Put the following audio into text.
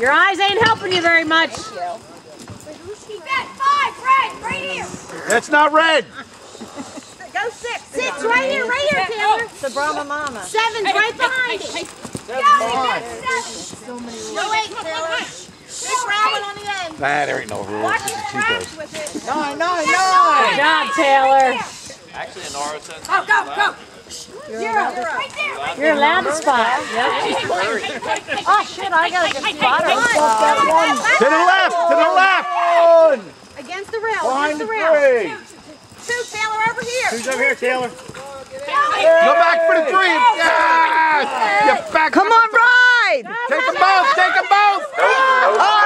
Your eyes ain't helping you very much. Thank you. Five, red, right here. That's not red. Go six. Six, right here, Taylor. The Brahma Mama. Seven's right behind it. Seven. No, wait, Taylor. Big round one on the end. Nah, there ain't no rules. Watch it crash with it. Nine, nine, Good nine. job, Taylor. Actually, Nora says. Go. Zero. Right there. You're allowed to spot. Yep. Oh shit, I gotta get spotted. To the left. To the left. Against the rail. Behind Against the the rail. three. Two, Taylor, over here. Who's over here, Taylor? Go back for the three. Yes. You back. Come on, ride! Take them both. Take them both. Oh!